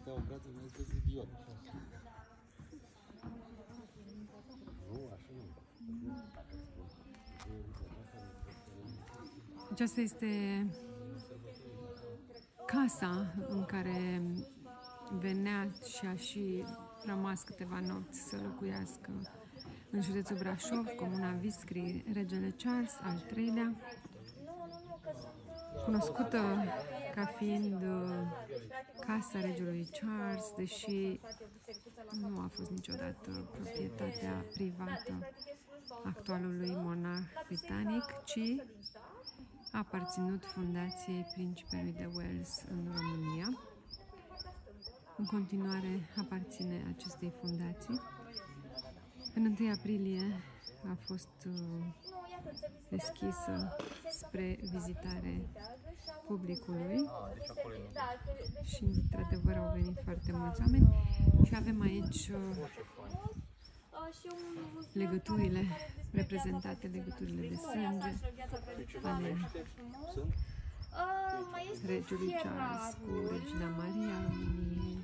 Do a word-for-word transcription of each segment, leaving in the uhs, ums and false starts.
stea o brață, mi-a zis idiot. Aceasta este casa în care venea și a și rămas câteva nopți să locuiască în județul Brașov, comuna Viscri, regele Charles al treilea, cunoscută ca fiind casa regelui Charles, deși nu a fost niciodată proprietatea privată actualului monarh britanic, ci a aparținut fundației Principelui de Wales în România. În continuare aparține acestei fundații. În întâi aprilie a fost deschisă spre vizitare publicului și, într-adevăr, au venit foarte mulți oameni și avem aici legăturile reprezentate, legăturile de sânge ale regelui Charles cu regina Maria a României.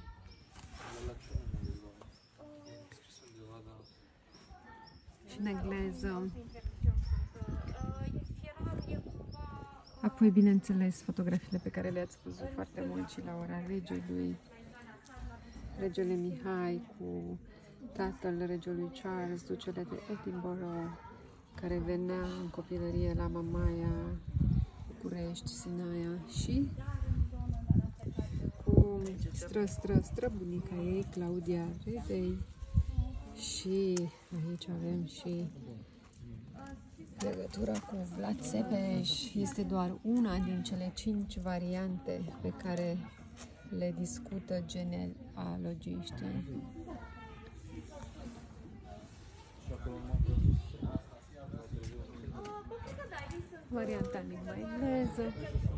Și în engleză. Apoi, bineînțeles, fotografiile pe care le-ați văzut foarte mult și la ora regelui. Regele Mihai cu tatăl regelui Charles, ducele de Edinburgh, care venea în copilărie la Mamaia, București, Sinaia, și cu stră, stră, străbunica ei, Claudia Redei. Și aici avem și legătura cu Vlad Țepeș. Este doar una din cele cinci variante pe care le discută genealogiștii. Varianta în limba engleză.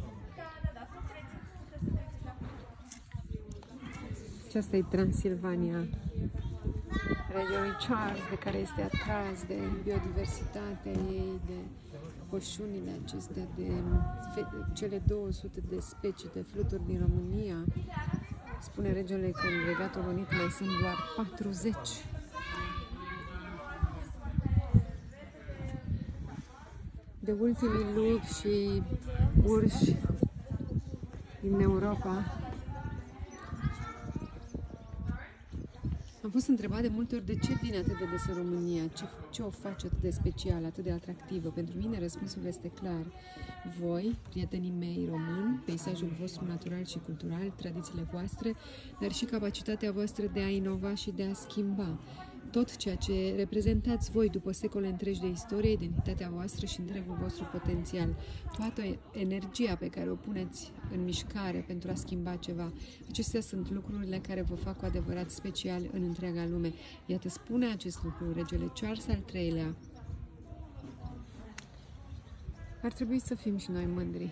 Aceasta e Transilvania regelui Charles, de care este atras de biodiversitatea ei, de pășunile acestea, de cele două sute de specii de fluturi din România. Spune regele că în Regatul Unit mai sunt doar patruzeci. De ultimii lupi și urși din Europa. Am fost întrebat de multe ori de ce vine atât de des în România, ce, ce o face atât de specială, atât de atractivă. Pentru mine răspunsul este clar. Voi, prietenii mei români, peisajul vostru natural și cultural, tradițiile voastre, dar și capacitatea voastră de a inova și de a schimba. Tot ceea ce reprezentați voi după secole întregi de istorie, identitatea voastră și întregul vostru potențial. Toată energia pe care o puneți în mișcare pentru a schimba ceva. Acestea sunt lucrurile care vă fac cu adevărat special în întreaga lume. Iată, spune acest lucru regele Charles al treilea. Ar trebui să fim și noi mândri.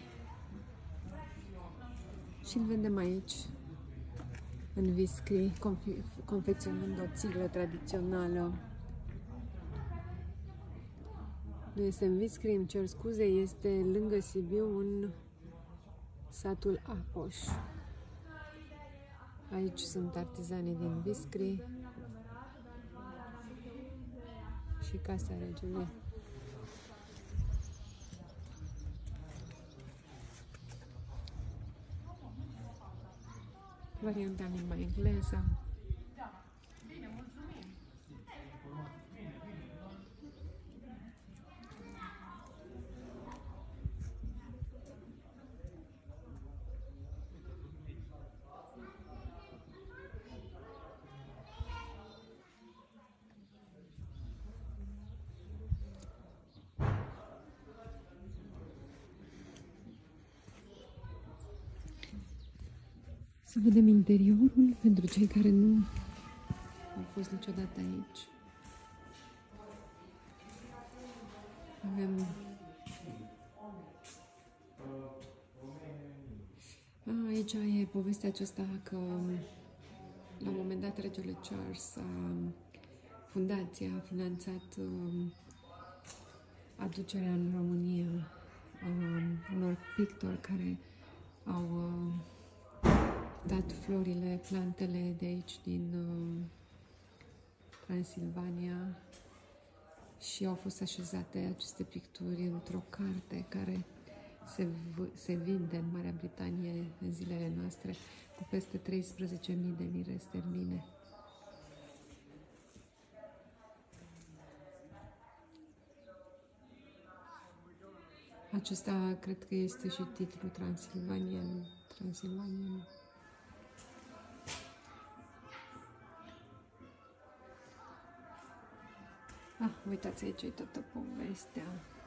Și îl vedem aici, în Viscri, confecționând o țiglă tradițională. Nu este în Viscri, îmi cer scuze, este lângă Sibiu, în satul Apoș. Aici sunt artizanii din Viscri și casa regelui. Varianta în limba engleză. Să vedem interiorul pentru cei care nu au fost niciodată aici. Avem A, aici e povestea aceasta că la un moment dat regele Charles a, fundația a finanțat aducerea în România a unor pictori care au dat florile, plantele de aici din uh, Transilvania și au fost așezate aceste picturi într-o carte care se, se vinde în Marea Britanie în zilele noastre cu peste treisprezece mii de lire sterline. Acesta cred că este și titlul Transilvanian. Transilvanian. Ah, uitați aici, e toată povestea.